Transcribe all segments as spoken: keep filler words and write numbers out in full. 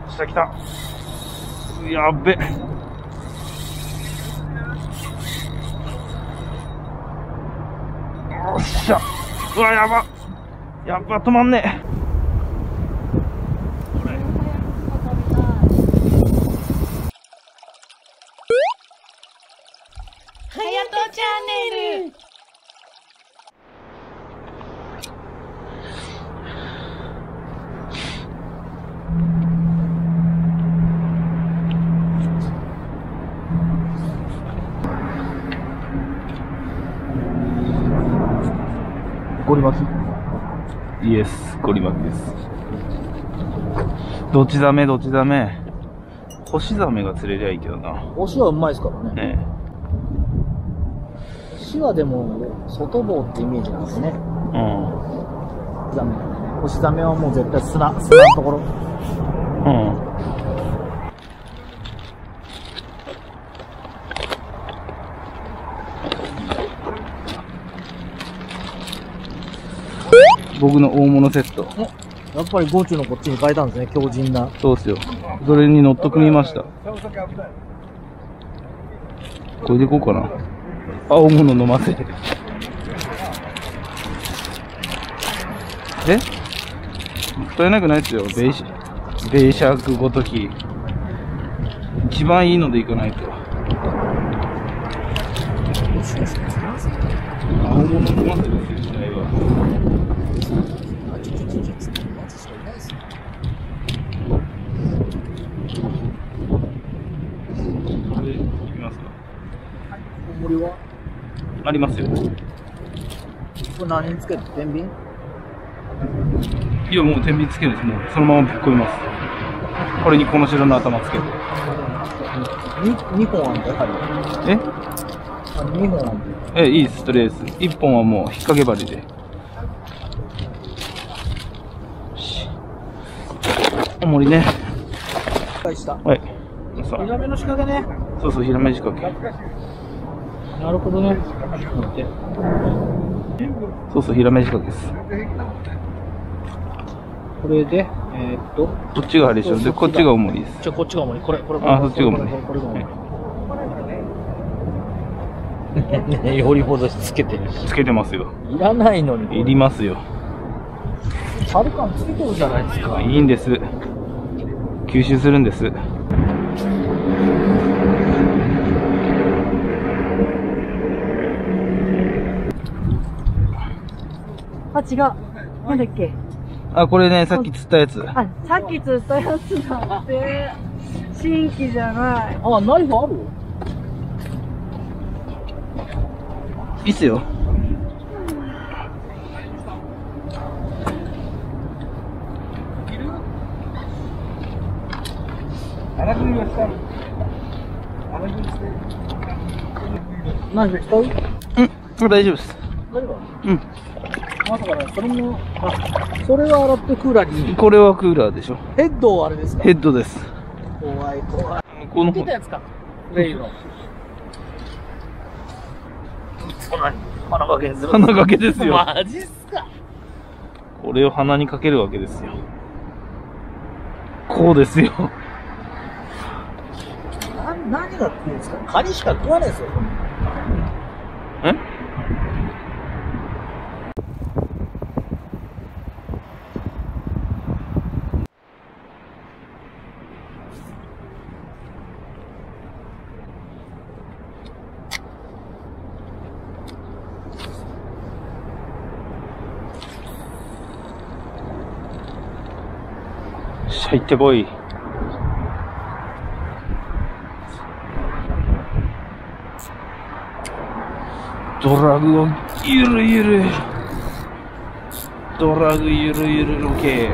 下来た。やっべ。よっしゃ。うわ、やば。やっぱ止まんねえ。 はやとチャンネル。 ゴリ巻き？イエス、ゴリ巻きです。どっちダメ、どっちダメ。干しザメが釣れりゃいいけどな。 干しはうまいですからね。 ね干しはでも、外棒ってイメージなんですね。 え。うん。 ザメ。干しザメはもう絶対砂、砂のところ。 うん。僕の大物セット。 やっぱりゴチュのこっちに変えたんですね、強靭な。 そうっすよ。それに乗っとくみました。これでいこうかな。青物飲ませて。え？もったいなくないっすよ。ベイシ、ベイシャークごとき。一番いいのでいかないと。青物飲ませてですよ、時代は。ありますよ。これ何につけて天秤？ いや、もう天秤つけるんです。もうそのままぶっ込みます。これにこの白の頭つけて。 にほんあんだよ、針。 え？ あ、にほんあんえ、いいです、とりあえず。いっぽんはもう引っ掛け針で。重りね。 返した。 はい。 ヒラメの仕掛けね。 そうそう、ヒラメ仕掛け。 なるほどね。 そうそう、ヒラメ仕掛けです。 これで、えー、っと。 こっちが針でしょ。で、こっちが重りです。 じゃ、こっちが重り。これ、これ、これ。 あ、そっちが重り。 これが重り。ね、よりほどしつけてる。 つけてますよ。 いらないのに。 いりますよ。 サルカンつけてるじゃないですか。 いいんです。吸収するんです。 あ、違う。なんだっけ。 あ、これね、さっき釣ったやつ。 あ、さっき釣ったやつだって。新規じゃない。 あ、ナイフある？ いいっすよ。 ナイフ使う？ うん、大丈夫です。 大丈夫？ うん。 あ、だから、それも、あ、それは洗ってクーラーに。 これはクーラーでしょ。 ヘッドはあれですか？ ヘッドです。 怖い、怖い。 この出たやつか。レイの。そんなに鼻掛けする。 鼻掛けですよ。 マジっすか？ これを鼻にかけるわけですよ。こうですよ。 な、何が食うんですか？カニしか食わないですよ。 え？しゃいってこい。ドラグをゆるゆる。ドラグゆるゆるロケ。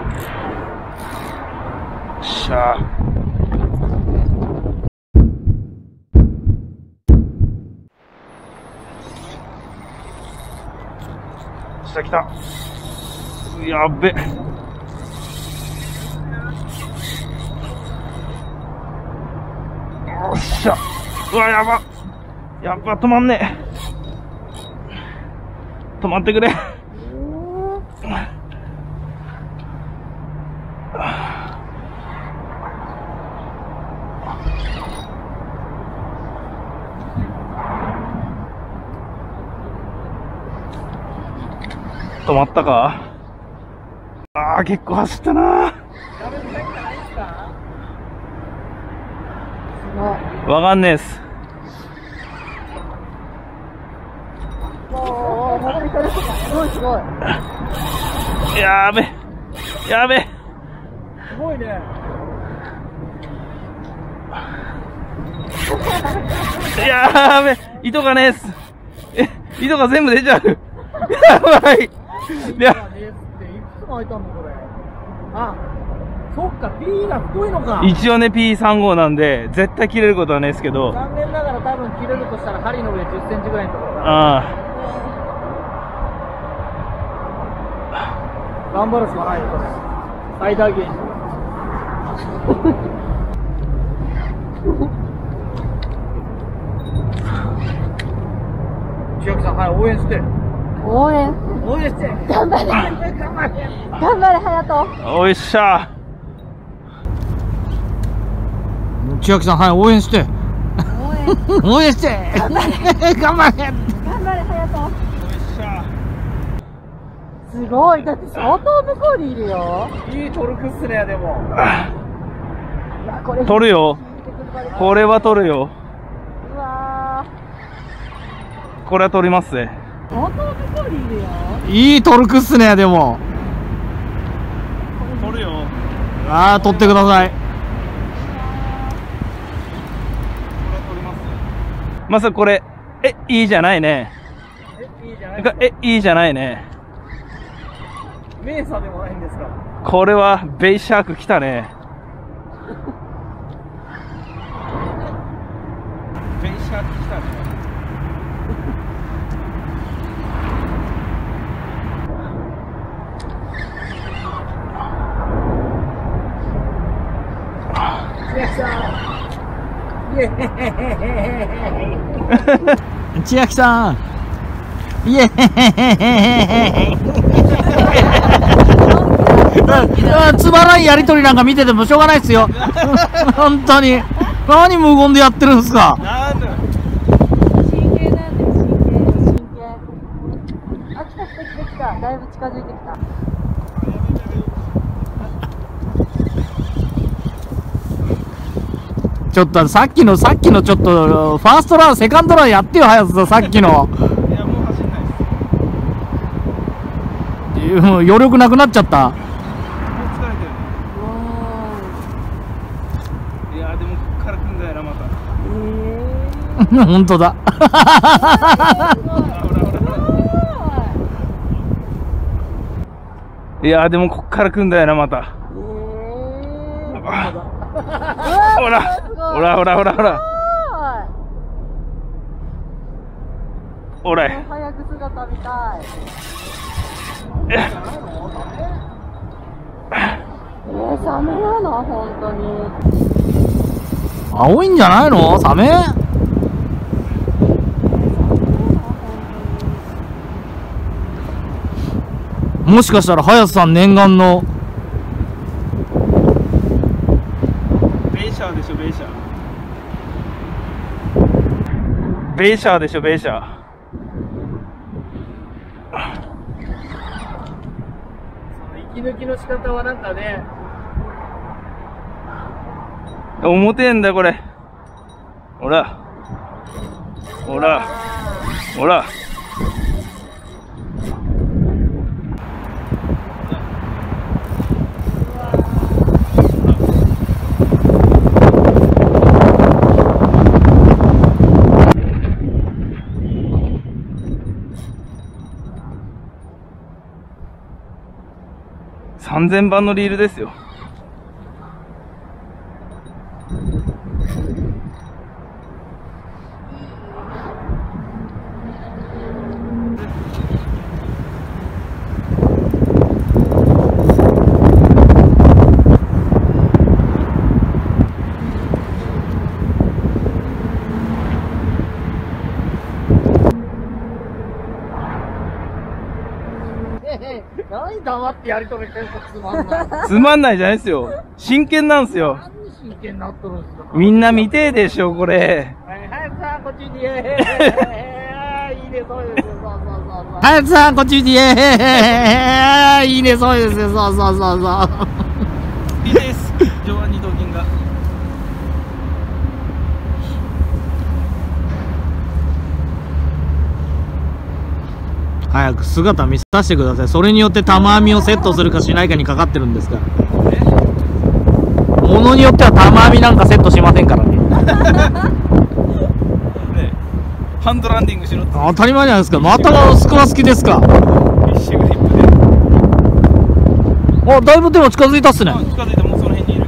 しゃあ。下来た。やっべ。よっしゃ。うわ、やば。やっぱ止まんねえ。止まってくれ。 止まったか。ああ、結構走ったな。わかんねえっす。 すごいすごい。 やーべやべ。 すごいね。 やーべ、糸がねえっす。え、糸が全部出ちゃう。やばい。いや、 いくつも開いたのこれ。あ、そっか、P が太いのか。 一応ね ピーさんじゅうご なんで絶対切れることはないですけど。 残念ながら多分切れるとしたら針の上じゅっセンチぐらいのところだ。 ああ。 頑張るしかないよこれ。最大限。千秋さん、はい、応援して。 応援。 応援して。 頑張れ。 頑張れ。 頑張れ、隼人。 おいっしゃ。 千秋さん、はい、応援して。 応援。 応援して。頑張れ。頑張れ。 頑張れ、隼人。 おいっしゃ。 すごい。だって相当向こうにいるよ。 いいトルクっすね、でも。 いや、これ。 取るよ。これは取るよ。 うわー。これは取りますね。 相当向こうにいるよ。 いいトルクっすね、でも。 取るよ。 ああ、取ってください。 まさかこれ、え、いいじゃないね。 え、いいじゃない。 え、いいじゃないね。 メーサーでもないんですか。 これはベイシャーク来たね。ベイシャーク来たね。 千秋さん、イエーイ。つまらんやりとりなんか見ててもしょうがないですよ。本当に何無言でやってるんですか。 なんだ。 真剣なんだよ、真剣、真剣。あ、来た来た来た来た。だいぶ近づいてきた。 ちょっとさっきのさっきのちょっとファーストランセカンドランやってよ、早さ。さっきのいや、もう走んないです。 もう余力なくなっちゃった。 もう疲れてる。いや、でもこっから来んだよな、また。 本当だ。 ほらほらほら。いや、でもこっから来んだよな、また。ほらほらほらほらほらほら。 早く姿見たい。えー、サメなの本当に。 青いんじゃないの、サメ。もしかしたら早さん念願のベイシャーでしょ、ベイシャー。ベイシャーでしょ、ベイシャー。 息抜きの仕方はなんかね。 重てえんだこれ。ほらほらほら。さんぜんばんのリールですよ。 何黙ってやりとりしてるとつまんない。 つまんないじゃないですよ。真剣なんすよ。 何真剣になっとるんですか。 みんな見てえでしょ、これ。 はい、早くさ、こっちに。いいね、そうですよ、そうそうそう。 はやつさんこっち見て、イエーイ、いいね、そうですよ、そうそうそうそう。 いいです。上腕二頭筋が。 早く姿見せさせてください。それによって玉編みをセットするかしないかにかかってるんですから。ものによっては玉編みなんかセットしませんからね。 ね、ハンドランディングしろって当たり前じゃないですか。またがスクワ好きですか。 フィッシュグリップで。 あ、だいぶでも近づいたっすね。 近づいてもうその辺にいる。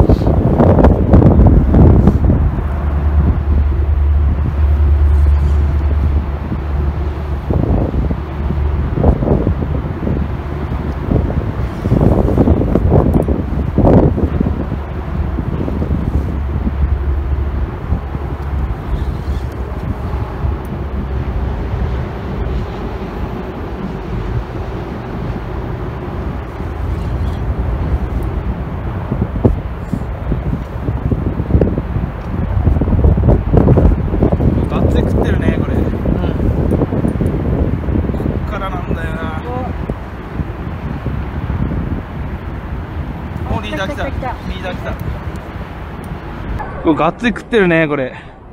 リーダー来た。リーダー来た。これがっつり食ってるね、これ。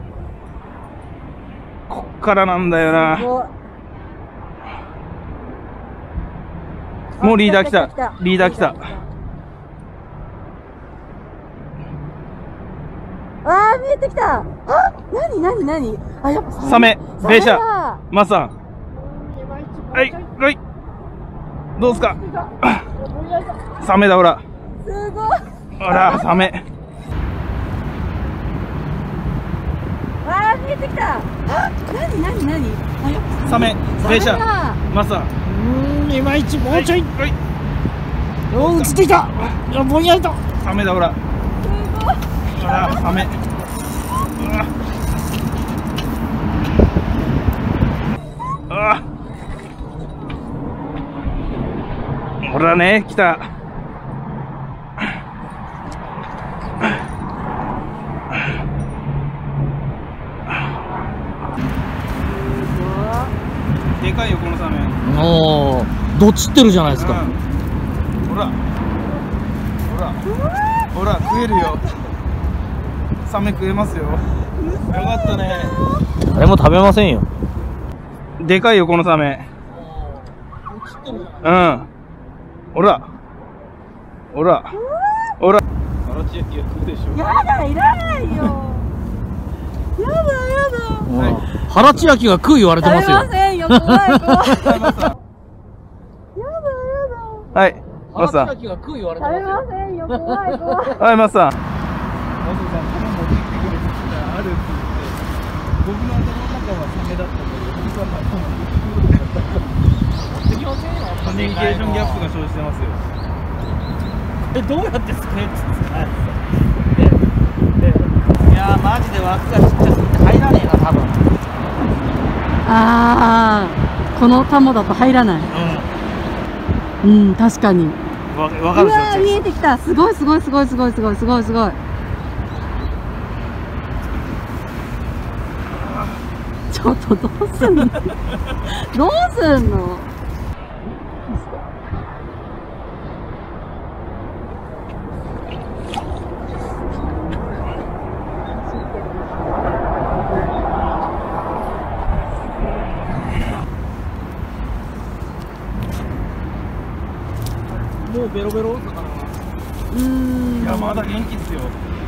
こっからなんだよな。もうリーダー来た。リーダー来た。 あー、見えてきた。あ、なになになに。あ、やっぱサメ、ベーシャ、マさん。はい、はい。どうすか。サメだ、ほら。 すごい。 ほら、サメ。 あー、見えてきた。あ、なになになに。あ、やっぱサメ、ベーシャ、マさん。 うーん、いまいち、もうちょい。 はい。 おー、映ってきた。いや、ぼんやりと。 サメだ、ほら。 すごい。 ほら、サメ。うわ。あ。ほらね、来た。でかいよ、このサメ。 おお、どっちってるじゃないですか。 うん、ほら。ほら。ほら、食えるよ。サメ食えますよ。よかったね。 誰も食べませんよ。 でかいよ、このサメ。うん。ほら。ほら。ほら。あらち焼きが食うでしょ。 やだ、いらないよ。やだ、やだ。 はい、腹ち焼きが食う言われてますよ。 食べませんよ、怖い、怖い。やだ、やだ。 はい、マスさん。 腹ち焼きが食う言われてますよ。 食べませんよ、怖い、怖い。 はい、マスさん。マスさん、これ持ってきてくれる人があるって言って、僕の頭の中はサメだったんだけど、本当はマスさん持ってきてくれるんだった。持ってきませんよ。コミュニケーションギャップが生じてますよ。 え、どうやってスクエッチ使うやつ。いやー、マジで枠がちっちゃすぎて入らねえな、多分。 あー、このタモだと入らない。うん、うん、確かに。 わ、わかるうわー、見えてきた。すごい、すごい、すごい、すごい、すごい、すごい、すごい。ちょっと、どうすんの。どうすんの。 もうベロベロ魚は。 うーん。 いや、まだ元気っすよ。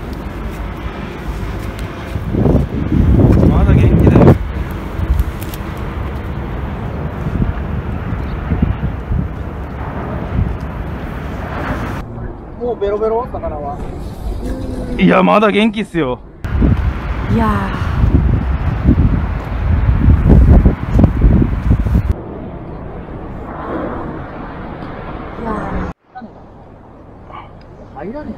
まだ元気だよ。 もうベロベロ魚は。 いや、まだ元気っすよ。 いやー。いや入らね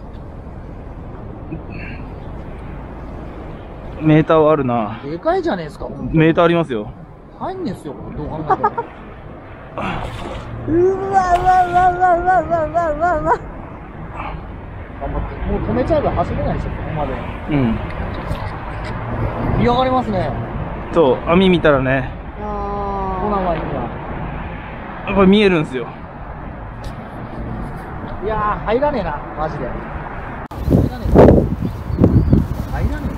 メーターはあるな。 え。でかいじゃねえですか。 メーターありますよ。 入んねえっすよ、どう考えても。 ー。うわうわうわうわうわうわうわうわうわ。 頑張って。もう止めちゃえば走れないでしょ、ここまで。 うん。 嫌がりますね。 そう、網見たらね。 あナワインは。 これ見えるんですよ。 いやー、入らねえな、マジで。入らねえな。入らね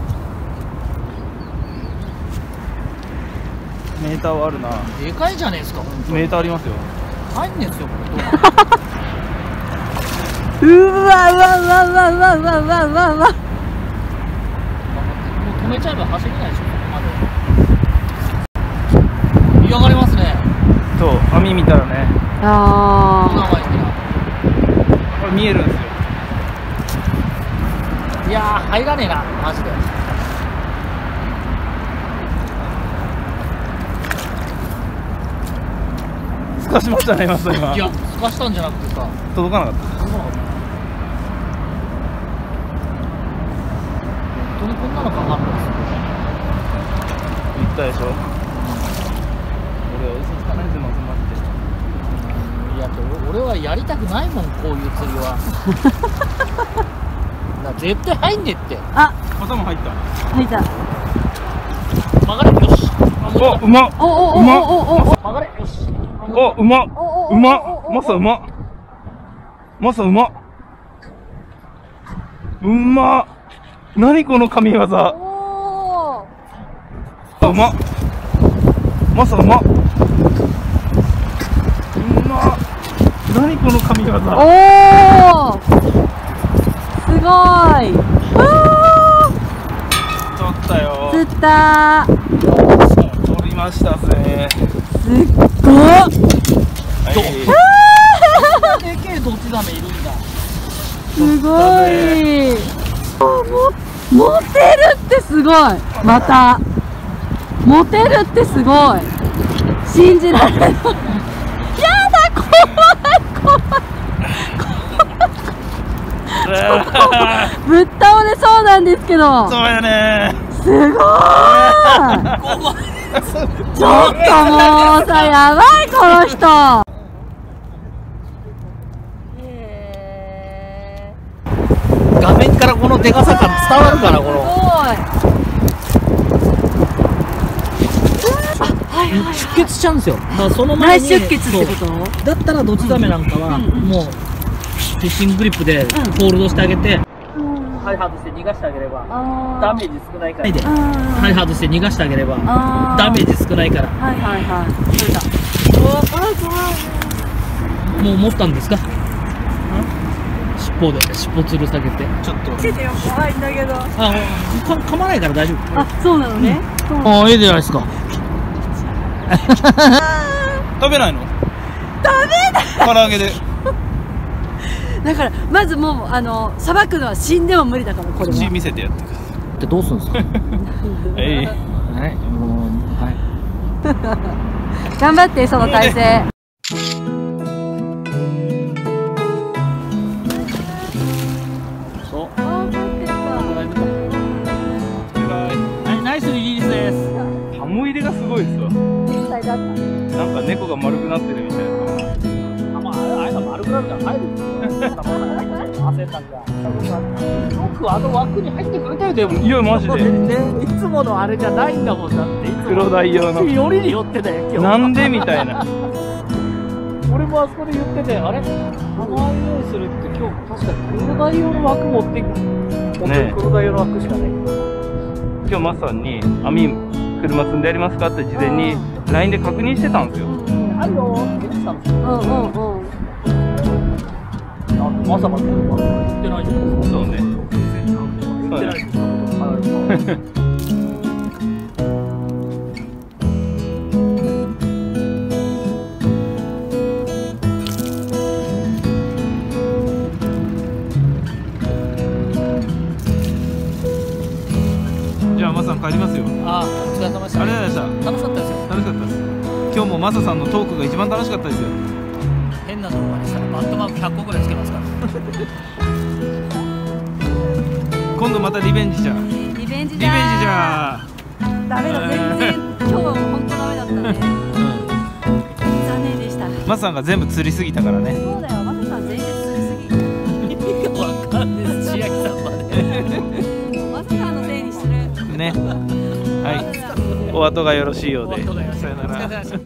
メーターはあるな。 えな。でかいじゃねえですか、 メーターありますよ。 入んねえっすよ、これ。 うわうわうわうわうわうわうわうわうわ。 もう止めちゃえば走れないでしょ、ここまで。嫌がりますね。 そう、網見たらね、 あコナワインが。 これ見えるんですよ。 いやー、入らねえな、マジで。 すかしましたね、今それ今。 いや、すかしたんじゃなくてさ、 届かなかった。 本当にこんなのかかるんですよ。 言ったでしょ。俺は嘘つかないですよ、松マジで。 いや、俺はやりたくないもん、こういう釣りは。な絶対入んねえって。 あ、 頭入った。 入った。 曲がれ、よし。 お、うまっ。 おおおうまっ。 おおお。 曲がれ、よし。 お、うまっ。 おおうまっ。マサうまっ。マサうまっ。うまっ。何この神業。 おお。 うまっ。マサうまっ。うまっ。何この神業。 おお。すごい。わ取ったよ。 ー。釣った。 取りましたぜ。 すっごい。 はい。 でけえドチザメいるんだ。 すごい。もモテるってすごい。またモテるってすごい。信じられない。やだ、怖い怖い。ぶっ倒れそうなんですけど。 そうやね。 すごい。ちょっともうさ、やばいこの人。へ画面からこのでかさ感伝わるかな、この。出血しちゃうんですよ。だからその前に内出血ってこと？ そうだったらドチザメなんかは、 うんうんもうフィッシンググリップでホールドしてあげて、針外して逃がしてあげればダメージ少ないから。で針外して逃がしてあげればダメージ少ないから。 はいはいはい。取れた。怖い怖い。 もう持ったんですか？尻尾で尻尾つる下げて。 ちょっと。 見ててよ、怖いんだけど。 あ、か噛まないから大丈夫。 あ、そうなのね。 ああ、いいじゃないですか。 食べないの？ ダメだ。 唐揚げで。 だからまずもうあのさばくのは死んでも無理だから、これは。 口見せてやってくださってどうするんですか？ い。えい。 はい、もうはい。 頑張ってその体勢。 そう。 あー、待ってた。 はい、ナイスリリースです。 ハモ入れがすごいですわ。 天才だった。 なんか猫が丸くなってるみたいな。 あ、まあ、あれが丸くなるから入るんですよ。汗なんか。よくあの枠に入ってくれたよ、でも。 いやマジで。 ね、いつものあれじゃないんだもんだって。いつも黒鯛用の。 よりに寄ってたよ、今日。 なんでみたいな。 俺もあそこで言ってて、あれ、あのああいうようにするって今日確かに黒鯛用の枠持ってく。 ね黒鯛用の枠しかない。 今日マスさんに網車積んでやりますかって事前に ライン で確認してたんですよ。 あるよって言ってたんですよ。 うんうんうん。 まさか言ってないじゃないですか。 そうね。 言ってないですか。 じゃあマスさん帰りますよ。 あ、お疲れ様でした。 ありがとうございました。 楽しかったですよ。 楽しかったです。今日もマサさんのトークが一番楽しかったですよ。 変な動画でしたらバットマークひゃっこぐらいつけますから。 今度またリベンジじゃん。 リベンジだー。 リベンジじゃん。 ダメだ、全然今日は本当ダメだったね。残念でした。 マサさんが全部釣りすぎたからね。 そうだよ、マサさん全然釣りすぎ。 意味がわかんないです。千秋さんまで。 マサさんのせいにする。 ね。はい。お後がよろしいようで。さよなら。 せんすいません。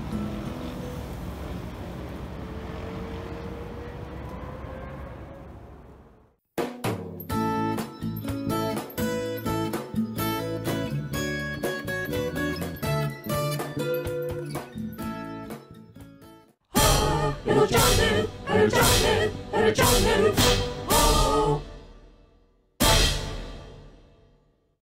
Hello Channel, Hello Channel, Hello Channel.